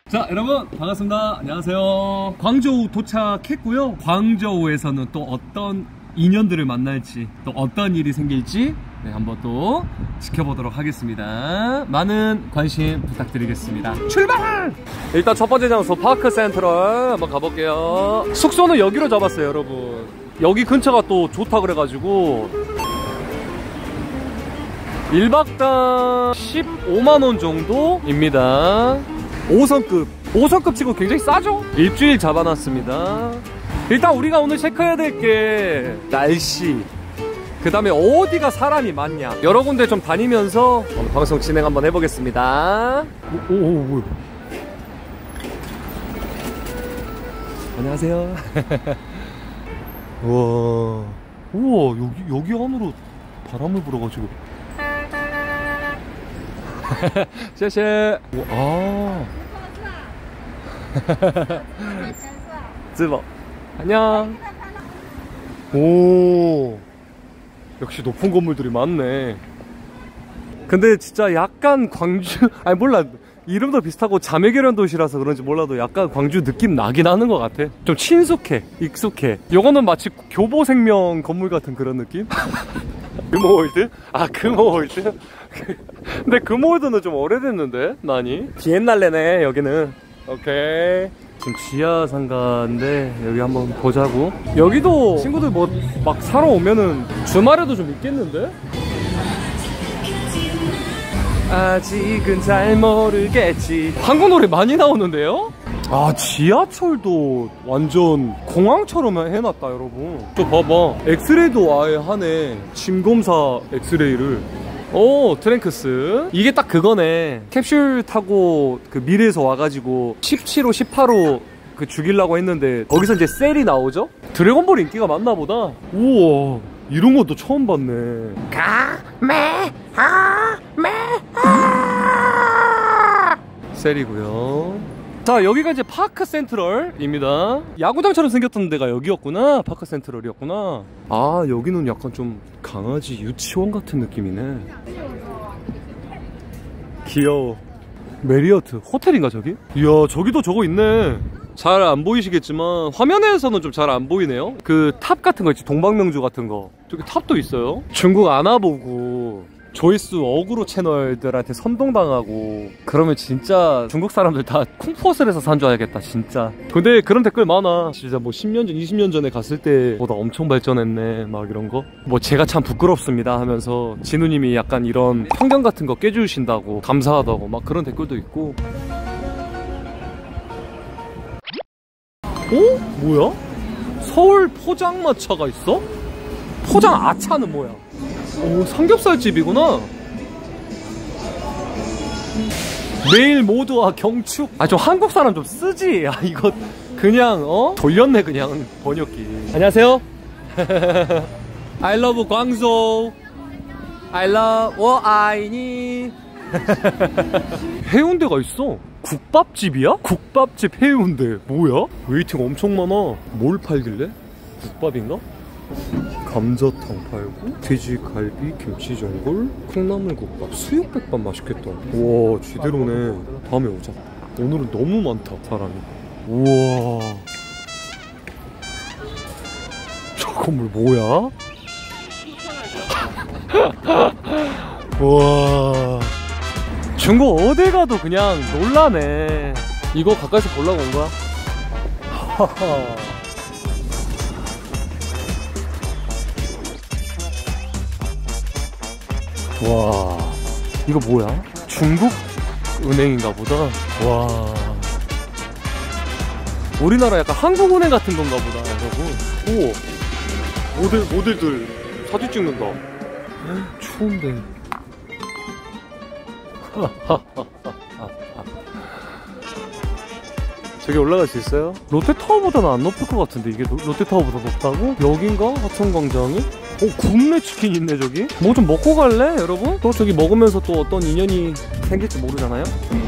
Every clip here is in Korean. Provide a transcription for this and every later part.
자, 여러분 반갑습니다. 안녕하세요. 광저우 도착했고요. 광저우에서는 또 어떤 인연들을 만날지, 또 어떤 일이 생길지 한번 또 지켜보도록 하겠습니다. 많은 관심 부탁드리겠습니다. 출발! 일단 첫 번째 장소 파크 센트럴 한번 가볼게요. 숙소는 여기로 잡았어요, 여러분. 여기 근처가 또 좋다 그래가지고 1박당 15만원 정도입니다. 5성급 치고 굉장히 싸죠? 일주일 잡아놨습니다. 일단 우리가 오늘 체크해야 될 게 날씨, 그 다음에 어디가 사람이 많냐, 여러 군데 좀 다니면서 방송 진행 한번 해보겠습니다. 뭐야. 안녕하세요. 우와, 여기 안으로 바람을 불어가지고. 谢谢. 쯔버. 안녕. 오, 역시 높은 건물들이 많네. 근데 진짜 약간 광주, 아니 몰라, 이름도 비슷하고 자매결연 도시라서 그런지 몰라도 약간 광주 느낌 나긴 하는 것 같아. 좀 친숙해, 익숙해. 요거는 마치 교보생명 건물 같은 그런 느낌? 금호월드? 아, 금호월드? 근데 금호월드는 좀 오래됐는데? 나니? 비엔날레네 여기는. 오케이. 지금 지하 상가인데 여기 한번 보자고. 여기도 친구들 뭐 막 사러 오면은 주말에도 좀 있겠는데? 아직은 잘 모르겠지. 한국 노래 많이 나오는데요? 아, 지하철도 완전 공항처럼 해놨다, 여러분. 또 봐봐, 엑스레이도 아예 하네. 침검사 엑스레이를. 오, 트랭크스. 이게 딱 그거네. 캡슐 타고 그 미래에서 와가지고 17호 18호 그 죽이려고 했는데 거기서 이제 셀이 나오죠? 드래곤볼 인기가 많나 보다. 우와, 이런 것도 처음 봤네. 셀이고요. 자, 여기가 이제 파크 센트럴입니다. 야구장처럼 생겼던 데가 여기였구나. 파크 센트럴이었구나. 아, 여기는 약간 좀 강아지 유치원 같은 느낌이네. 귀여워. 메리어트 호텔인가 저기? 이야, 저기도 저거 있네. 잘 안 보이시겠지만 화면에서는 좀 잘 안 보이네요. 그 탑 같은 거 있지, 동방명주 같은 거. 저기 탑도 있어요. 중국 안아보고 조회수 어그로 채널들한테 선동당하고 그러면 진짜 중국 사람들 다 쿵푸어슬에서 산 줄 알겠다, 진짜. 근데 그런 댓글 많아. 진짜 뭐 10년 전, 20년 전에 갔을 때보다 엄청 발전했네, 막 이런 거. 뭐 제가 참 부끄럽습니다 하면서 진우님이 약간 이런 편견 같은 거 깨주신다고, 감사하다고 막 그런 댓글도 있고. 뭐야? 서울 포장마차가 있어? 포장 아차는 뭐야? 오, 삼겹살집이구나. 매일 모두와 경축. 아, 좀 한국 사람 좀 쓰지. 아, 이거 그냥 돌렸네, 그냥 번역기. 안녕하세요. I love 광저우. I love 아이니. 해운대가 있어. 국밥집이야? 국밥집 해운대. 뭐야? 웨이팅 엄청 많아. 뭘 팔길래? 국밥인가? 감자탕 팔고, 돼지갈비, 김치전골, 콩나물국밥, 수육백반 맛있겠다. 우와, 지대로네. 다음에 오자. 오늘은 너무 많다, 사람이. 우와, 저 건물 뭐야? 우와, 중국 어딜 가도 그냥 놀라네. 이거 가까이서 보려고 온 거야? 하하. 와, 이거 뭐야? 중국 은행인가 보다. 와, 우리나라 약간 한국은행 같은 건가 보다, 여러분. 우와, 모델들 사진 찍는다. 추운데. 저기 올라갈 수 있어요? 롯데타워보다는 안 높을 것 같은데, 이게 롯데타워보다 높다고? 여긴가? 하천광장이? 굽네 치킨 있네, 저기. 뭐 좀 먹고 갈래, 여러분? 또 저기 먹으면서 또 어떤 인연이 생길지 모르잖아요?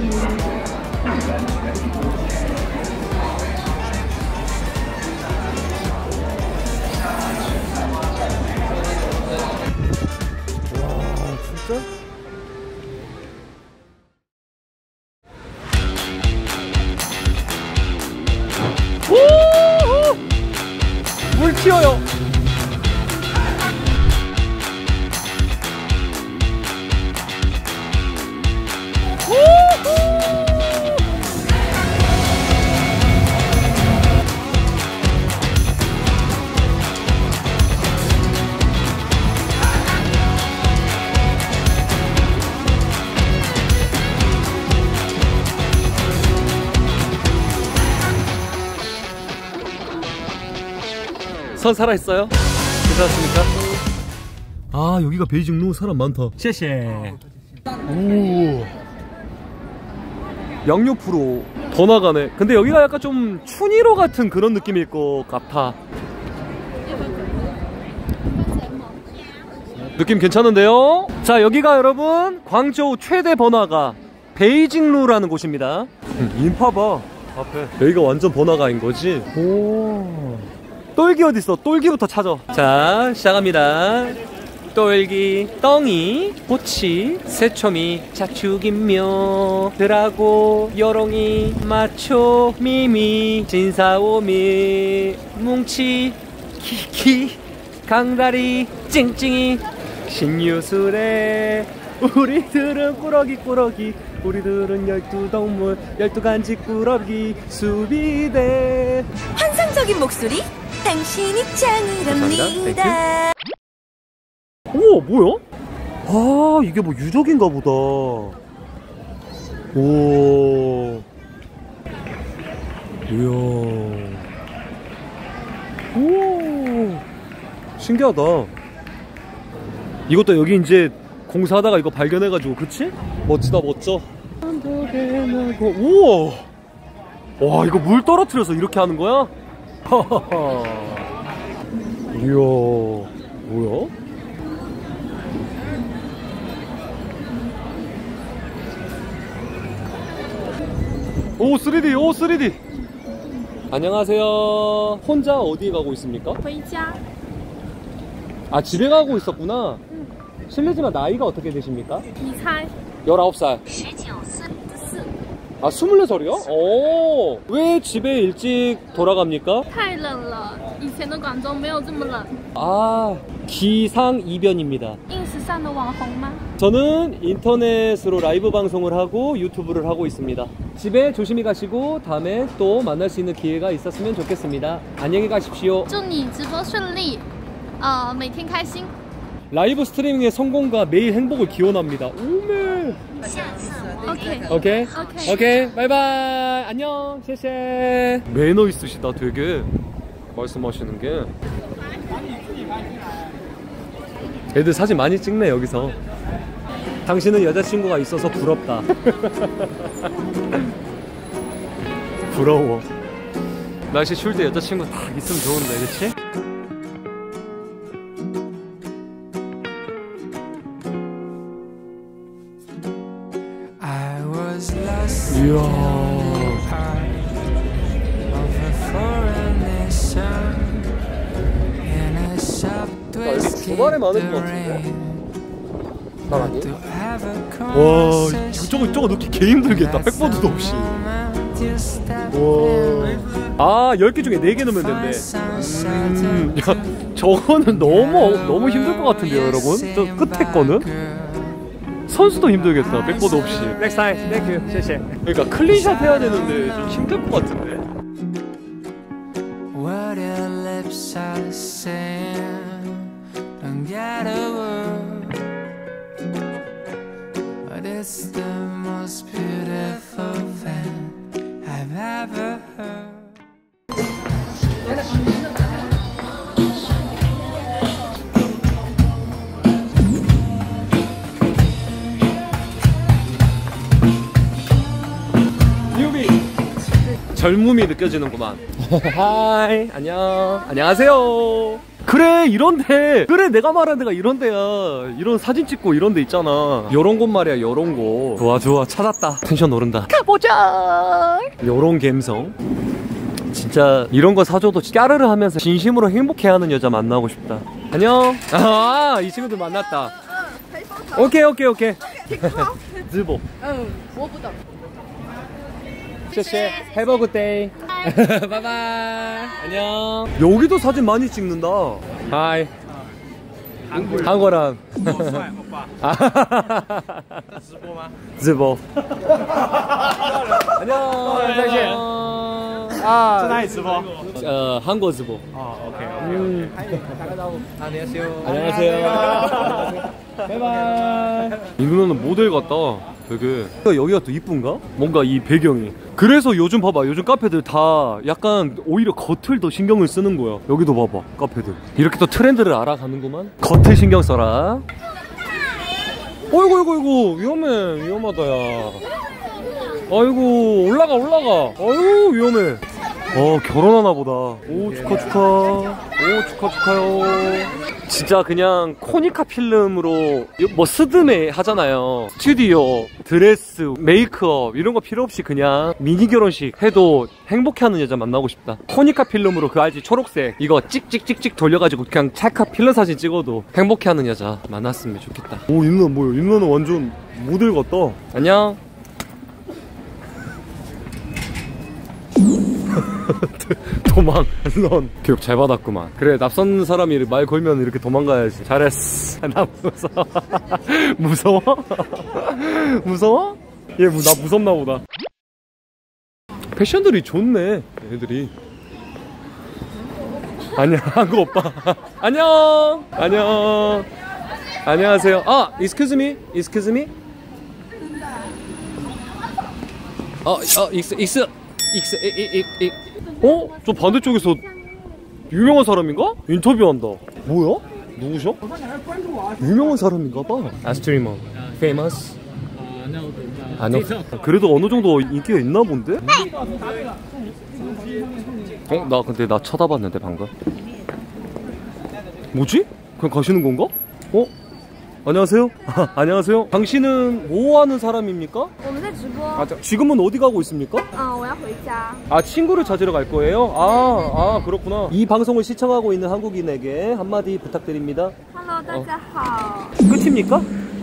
와, 진짜? 튀어요. 선 살아있어요? 괜찮습니까? 아, 여기가 베이징루 사람 많다. 셰셰. 오, 양옆으로 더 나가네. 근데 여기가 약간 좀 춘이로 같은 그런 느낌일 것 같아. 느낌 괜찮은데요? 자, 여기가 여러분 광저우 최대 번화가 베이징루라는 곳입니다. 인파봐 앞에. 여기가 완전 번화가인 거지. 오, 똘기 어딨어? 똘기부터 찾아. 자, 시작합니다. 똘기, 떵이, 꼬치, 새초미, 자축인묘, 드라고, 여롱이, 마초, 미미, 진사오미, 뭉치, 키키, 강다리, 찡찡이, 신유술에 우리들은 꾸러기, 우리들은 12동물, 12간지 꾸러기, 수비대. 환상적인 목소리, 당신이 짱이랍니다. 우와, 뭐야? 아, 이게 뭐 유적인가 보다. 오, 이야, 오, 신기하다. 이것도 여기 이제 공사하다가 이거 발견해가지고, 그치? 멋지다, 멋져. 우와, 와, 이거 물 떨어뜨려서 이렇게 하는 거야? 이야, 뭐야? 오, 3D, 오, 3D. 안녕하세요. 혼자 어디 가고 있습니까? 回家. 아, 집에 가고 있었구나. 실례지만 나이가 어떻게 되십니까? 你猜 19살. 19.4. 아, 24살이요? 오, 왜 집에 일찍 돌아갑니까? 太冷了，以前的广州没有这么冷。 아, 기상이변입니다. ins上的网红吗？ 저는 인터넷으로 라이브 방송을 하고 유튜브를 하고 있습니다. 집에 조심히 가시고 다음에 또 만날 수 있는 기회가 있었으면 좋겠습니다. 안녕히 가십시오. 祝你直播顺利，每天开心。 라이브 스트리밍의 성공과 매일 행복을 기원합니다. 오메. OK 오케이. OK 오케이. 바이바이. 안녕. 셰셰. 매너 있으시다, 되게. 말씀하시는 게. 애들 사진 많이 찍네, 여기서. 당신은 여자친구가 있어서 부럽다. 부러워. 날씨 추울 때 여자친구 딱 있으면 좋은데, 그치? 이야. 여기 주말에 많은 것 같은데? 사람이? 와, 저거 넣기 개 힘들겠다. 백보드도 없이. 와. 아, 10개 중에 4개 넣으면 된대. 야, 저거는 너무 힘들 것 같은데요, 여러분? 저 끝에 거는? 선수도 힘들겠다, 백보드 없이. 넥스트 타임, 땡큐, 셰셰. 그러니까 클린샷 해야 되는데 좀 힘들 것 같은데. What your lips are saying, don't get a word, but it's the most beautiful thing I've ever heard. 젊음이 느껴지는구만. 하이, 안녕. 안녕하세요. 그래, 이런데. 그래, 내가 말한 데가 이런 데야. 이런 사진 찍고 이런 데 있잖아. 요런 곳 말이야, 요런 곳. 좋아, 좋아. 찾았다. 텐션 오른다. 가보자. 요런 감성. 진짜 이런 거 사줘도 까르르 하면서 진심으로 행복해하는 여자 만나고 싶다. 안녕. 아, 이 친구들 만났다. 오케이, 오케이, 오케이. 즈보. 응, 我不懂。 谢谢 Have a good day. 바이바이. 안녕. 여기도 사진 많이 찍는다. 하이. 한국어랑.直播. 안녕. 再见. 아, 在哪里直播？ 한국 直播. OK。 안녕하세요. 안녕하세요. 바이바이. 이 누나는 모델 같다. 되게. 여기가 또 이쁜가? 뭔가 이 배경이. 그래서 요즘 봐봐. 요즘 카페들 다 약간 오히려 겉을 더 신경을 쓰는 거야. 여기도 봐봐. 카페들. 이렇게 또 트렌드를 알아가는구만. 겉을 신경 써라. 어이구 위험해. 위험하다 야. 아이고 올라가. 아이고 위험해. 결혼하나 보다. 오 축하요. 진짜 그냥 코니카 필름으로 뭐 스드메 하잖아요. 스튜디오, 드레스, 메이크업 이런 거 필요 없이 그냥 미니 결혼식 해도 행복해하는 여자 만나고 싶다. 코니카 필름으로 그 알지? 초록색 이거 찍찍찍찍 돌려가지고 그냥 찰칵 필름 사진 찍어도 행복해하는 여자 만났으면 좋겠다. 오 이 누나 뭐야? 이 누나는 완전 모델 같다. 안녕. 도망, 런. 교육 잘 받았구만. 그래, 낯선 사람이 말 걸면 이렇게 도망가야지. 잘했어. 나 무서워. 무서워? 무서워? 얘 나 무섭나 보다. 패션들이 좋네, 애들이. 안녕, 한국 오빠. 안녕. 안녕하세요. 아, excuse me. 저 반대쪽에서 유명한 사람인가? 인터뷰한다. 뭐야? 누구셔? 유명한 사람인가 봐. 스트리머. Famous? 아니요. 그래도 어느 정도 인기가 있나 본데? 나 근데 나 쳐다봤는데 방금. 뭐지? 그냥 가시는 건가? 안녕하세요. 안녕하세요. 당신은 뭐 하는 사람입니까? 我们在直播。 지금은 어디 가고 있습니까? 我要回家。 친구를 찾으러 갈 거예요? 그렇구나. 이 방송을 시청하고 있는 한국인에게 한마디 부탁드립니다. Hello， 大家好。 끝입니까?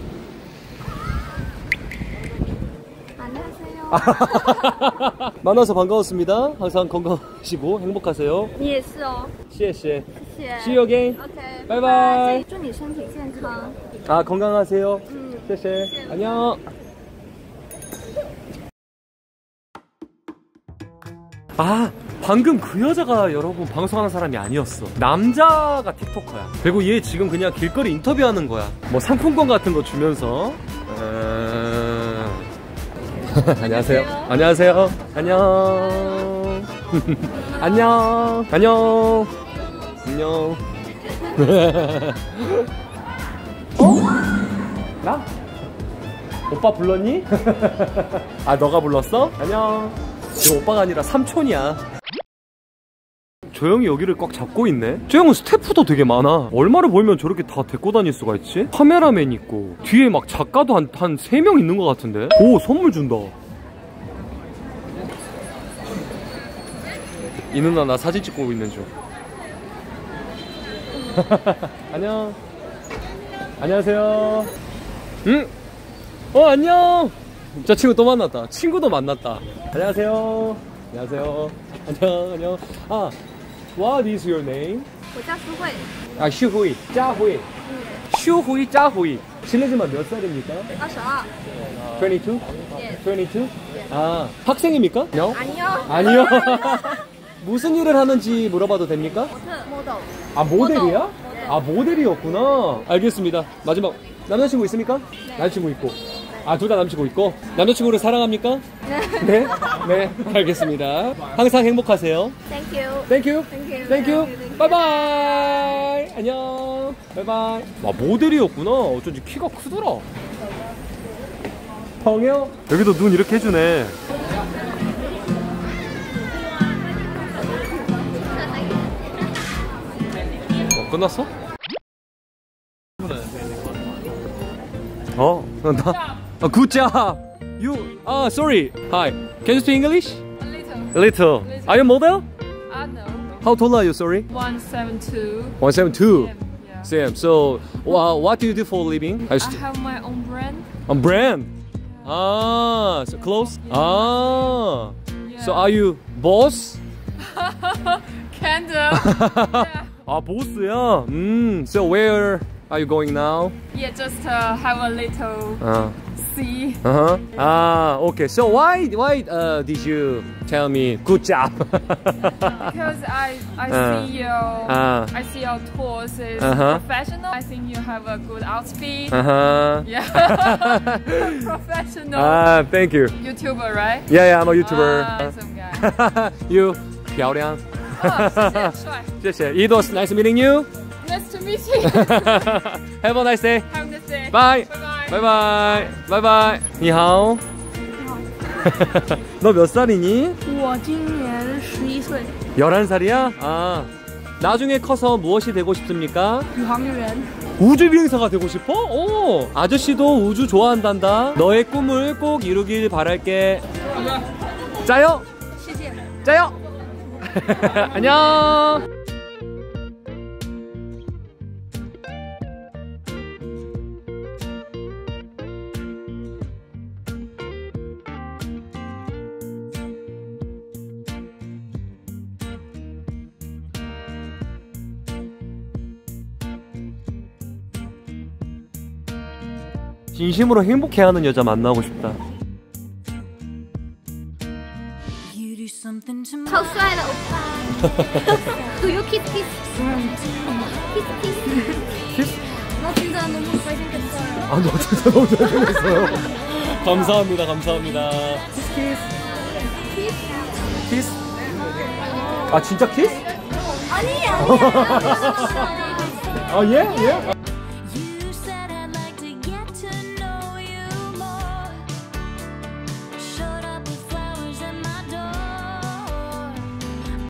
안녕하세요。 만나서 반가웠습니다. 항상 건강하시고 행복하세요. 你也是哦。 谢谢. 谢谢。 See you again. OK， 拜拜。 祝你身体健康。 건강하세요. 谢谢. 안녕. 방금 그 여자가 여러분 방송하는 사람이 아니었어. 남자가 틱토커야. 그리고 얘 지금 그냥 길거리 인터뷰하는 거야. 뭐 상품권 같은 거 주면서. 안녕하세요. 안녕. 안녕. 나? 오빠 불렀니? 너가 불렀어? 안녕. 지금 오빠가 아니라 삼촌이야. 저 형이 여기를 꽉 잡고 있네. 저 형은 스태프도 되게 많아. 얼마를 벌면 저렇게 다 데리고 다닐 수가 있지? 카메라맨 있고 뒤에 막 작가도 한 3명 있는 것 같은데. 오, 선물 준다. 이 누나 나 사진 찍고 있는 중. 안녕. 안녕하세요. 안녕. 저 친구 또 만났다. 친구도 만났다. 안녕하세요. 안녕. What is your name? 我叫苏慧。 슈후이, 짜후이. 슈후이, 짜후이. 실례지만 몇 살입니까? 22。 22? Yes. 22? 학생입니까? No? 아니요. 아니요. 무슨 일을 하는지 물어봐도 됩니까? 모델. 모델이야? 모델이었구나. 알겠습니다. 마지막 남자친구 있습니까? 네. 남자친구 있고. 둘 다 남자친구 있고. 남자친구를 사랑합니까? 네. 네. 알겠습니다. 항상 행복하세요. Thank you. Thank you. 바이바이. 안녕. 바이바이. 모델이었구나. 어쩐지 키가 크더라. 펑이요? 여기도 눈 이렇게 해주네. 끝났어? Good job. You. Sorry. Hi. Can you speak English? A little. Are you a model? No. How tall are you? Sorry. 172. 172. Yeah. Same. So, what do you do for a living? I have my own brand. A brand. So clothes. Yeah. So are you boss? Candle. Yeah. 아 보스야. So where are you going now? Yeah, just have a little see. Ah, okay. So why did you tell me good job? Because I see your tours is professional. I think you have a good outfit. Yeah. Professional. Ah, thank you. YouTuber, right? Yeah, I'm a YouTuber. Awesome guy. You 漂亮. 谢谢. It was nice meeting you. Nice to meet you. Have a nice day. Have a nice day. Bye. Bye bye. Bye bye. Bye bye. 你好. 너 몇 살이니? 我今年11岁， 11살이야? 아. 나중에 커서 무엇이 되고 싶습니까? 宇航员。 우주 비행사가 되고 싶어? 오, 아저씨도 우주 좋아한단다. 너의 꿈을 꼭 이루길 바랄게. 짜요. 谢谢。 짜요. 안녕. 진심으로 행복해하는 여자 만나고 싶다. 超帅的欧巴。Do you kiss kiss? kiss kiss. 키스? 너 진짜 너무 잘생겼어요. 아, 너 진짜 너무 잘생겼어요. 감사합니다, 감사합니다. 키스. 키스? 아, 진짜 키스? 아니야. 아, 예? 예?